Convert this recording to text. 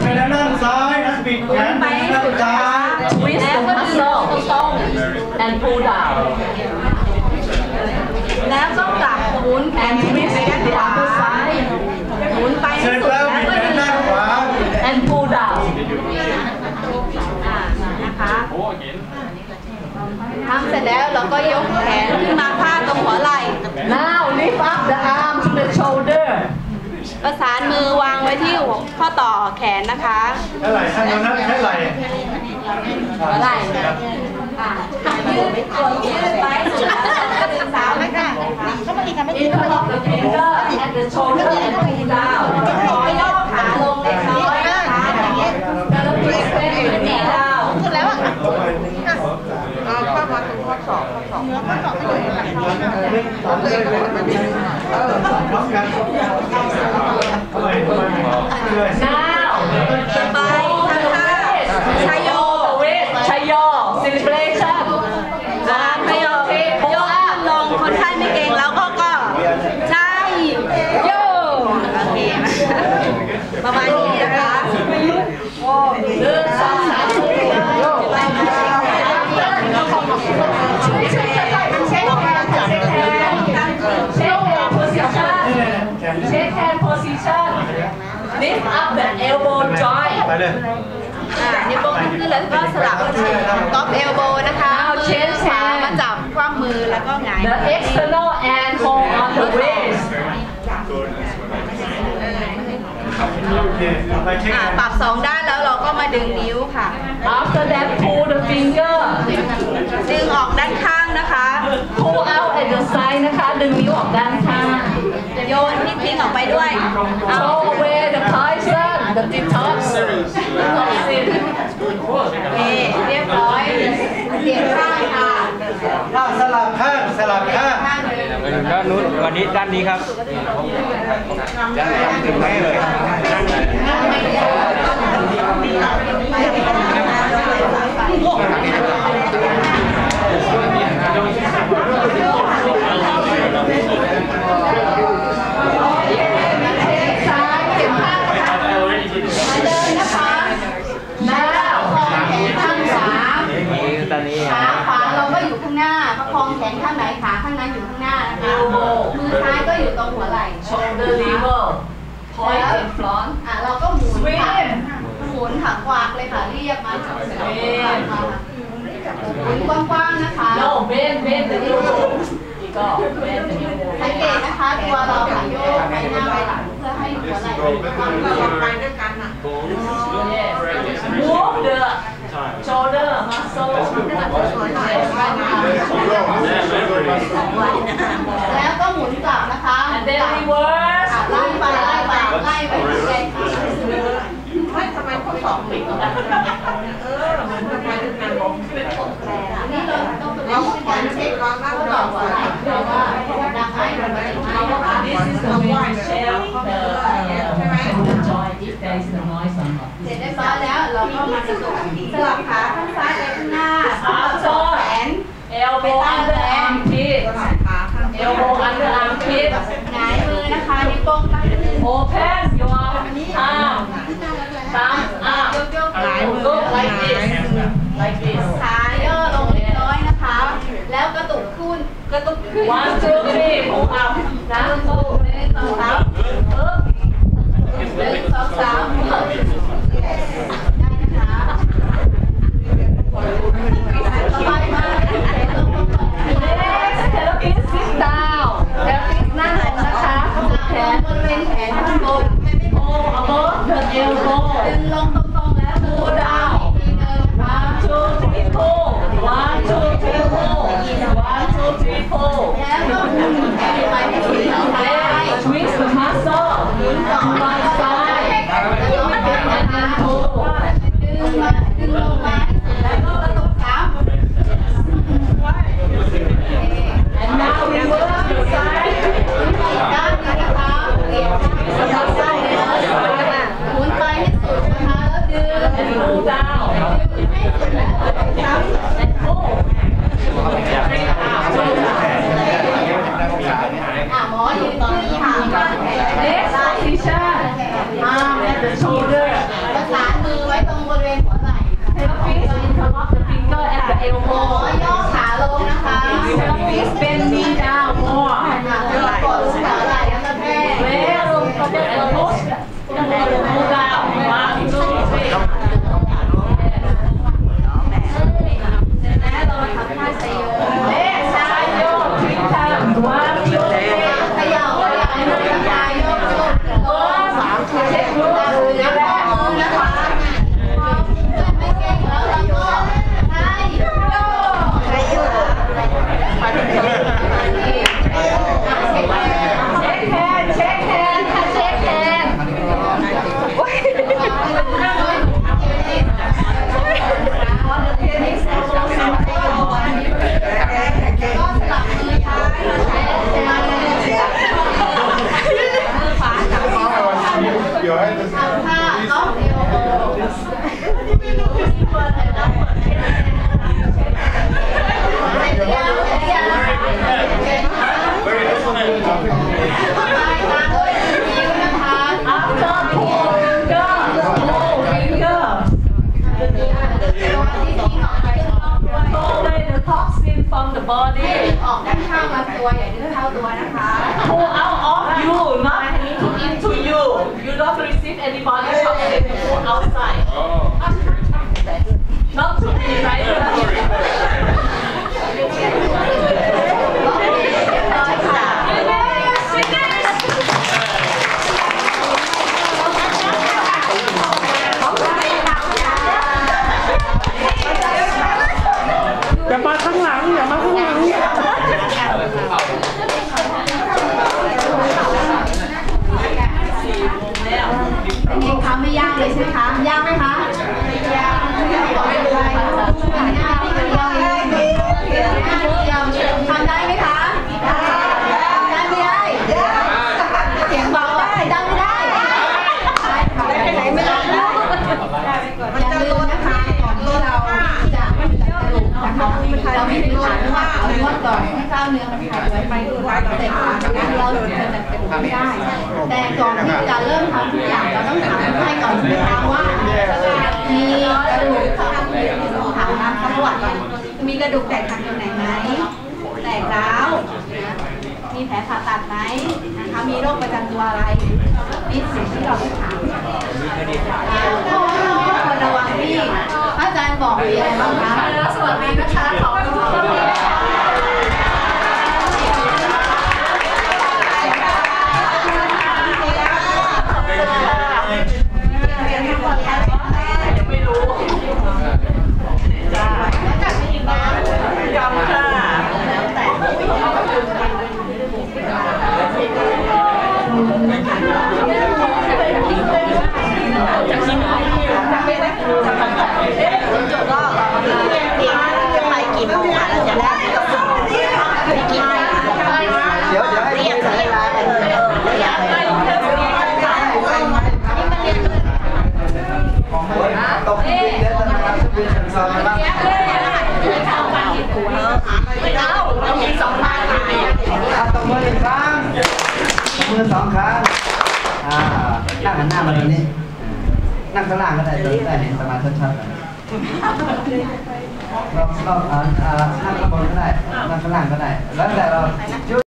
ทางด้านซ้ายนะบิดแขนไปด้านซ้าย twist the muscle and pull down แล้วก็กลับหมุนแขน and twist ไปด้าน the ขวา other side หมุนไปเสร็ให้จสุดแล้วแล้วบิดก็แขนดึงด้านขวา and pull down นะคะทำเสร็จแล้วเราก็ยกแขนขึ้นมาพาดตรงหัวไหล่ now lift up the arm to the shoulder ประสานมือวางไว้ที่ข้อต่อแขนนะคะใช้ไหล่ทางนั้นใช้ไหล่หัวไหล่ยืดตัวยืดไปสุดแล้วก็ดึงสาวไม่ได้ก็ไม่ดีกันไม่ดี interlock the finger and the shoulder and pull down ขอย่อขาลงเล็กน้อยนะคะอย่างเงี้ยแล้ว twist the knee down สุดแล้วอ่ะเอาเข้ามาตรงข้อศอกเนื้อข้อศอกเลยหลังน้อยนะพร้อมกันทำไมเลย now ไปทางท่าชายโยชัยโย celebration วางขยกยกขึ้นลงคนไข้ไม่เก่งแล้วก็ใช่โยโอเคประมาณนี้นะคะเดินสองสามโยShake hand position. Lift up the elbow joint. ไปเลยนิ้วโป้งขึ้นแล้วก็สลับก๊อปเอลโบนะคะมือขวามาจับคว่ำมือแล้วก็หงาย The external and hold on the waist. โอเคไปเช็คปรับสองด้านแล้วเราก็มาดึงนิ้วค่ะ After that, pull the finger. ดึงออกด้านข้างนะคะ Pull out at the side นะคะ ดึงนิ้วออกด้านข้างโยนที่ทิ้งออกไปด้วย Throw away the poison, the detox. โอเคเรียบร้อยเสียบข้างค่ะสลับข้างสลับข้างข้างหนึ่งด้านนู้นวันนี้ด้านนี้ครับถึงแม่เลยตอนนี้ขาขวาเราก็อยู่ข้างหน้าประคองแขนข้างไหนขาข้างนั้นอยู่ข้างหน้านะคะมือซ้ายก็อยู่ตรงหัวไหล่ Shoulder level. Point in front. เราก็หมุนค่ะหมุนถังกวากเลยค่ะเรียบมาหมุนกว้างๆนะคะ No, bend the elbow. ก็ bend the elbow. สังเกตนะคะตัวเราค่ะโยกไปหน้าไปหลังเพื่อให้หัวไหล่เป็นความเรียบไปด้วยกันอ่ะ Yes. Move the shoulder muscle. แล้วก็หมุนกลับนะคะ And then reverse. ไล่ไปเรื่อยไม่ทำไมข้อศอกติดทำไมด้วยกันบอกเป็นคนๆนี่เราต้องเราก็คอยเช็คเราหน้าก็เราต่อหัวไหล่เพราะว่าดังไหมมันไม่ได้นะคะ This is the way to check the joint if there is a noise or not. เสร็จเรียบร้อยแล้วเราก็มาสลับขาข้างซ้ายไปข้างหน้าสลับแขน Elbow under armpit. ขาข้าง Elbow under armpit. หงายมือนะคะนิ้วโป้งตั้งขึ้น Open your arm. Thumb up. ยก Look like this. Like this. ขาย่อลงเล็กน้อยนะคะ แล้วกระตุกขึ้น One, two, three. Pull up. นะโป้งหนึ่งสองสามหนึ่งสองสามได้นะคะสบายมาก Next, therapist sit down. Therapist นั่งลงนะคะแขนบริเวณแขนข้างบน hold above the elbow. ดึงลงตรงๆแล้วดู Pull ดาว down. ทีนึงนะคะ 1, 2, 3, pull. 1, 2, 3, pull. 1, 2, 3, pull. แล้วก็หมุนแขนไปที่สุดแล้วซ้าย Twist the muscle. หมุนต่อ One side. body ออกด้านข้างลำตัวอย่าดื้อเท้าตัวนะคะ pull out of you not into you you don't receive any body toxin pull outside not to me right อย่ามาข้างหลังอย่ามาข้างหลังเป็นไงคะไม่ยากเลยใช่ไหมคะยากไหมคะไม่ยากไม่เป็นไรง่ายนิดเดียวทำได้ไหมคะได้ไม่ได้เสียงเบาได้ได้ไม่ได้ไปไหนไม่ได้อย่าลืมนะคะก่อนที่เราจะสรุปนะคะเราไม่ได้ถามว่าเอานวดก่อนให้กล้ามเนื้อมันหายไปเสร็จแล้วเราจะจัดกระดูกไม่ได้แต่ก่อนที่จะเริ่มทำทุกอย่างเราต้องถามคนไข้ก่อนนะคะว่ามีกระดูกถามนะประวัติก่อนมีกระดูกแตกหักตรงไหนไหมแตกร้าวมีแผลผ่าตัดไหมนะคะมีโรคประจำตัวอะไรนี่สิ่งที่เราต้องถามควรระวังที่อาจารย์บอกมีอะไรบ้างคะสวัสดีนะคะขอบคุณไม่รู้จ้าจำค่ะแล้วแต่จะกินจุดรอบจะไปกี่โมงเราจะได้ไปกินอะไรเดี๋ยวให้เรียนใช้เวลากันตกที่เดือนนะครับจะเป็นชั้นสองนะครับไม่เอาเรามี2 พันตบมือ1 ครั้งตบมือ2 ครั้งนั่งหันหน้ามาตรงนี้นั่งข้างล่างก็ได้จะได้เห็นประมาณชัดๆเรานั่งข้างบนก็ได้นั่งข้างล่างก็ได้แล้วแต่เรา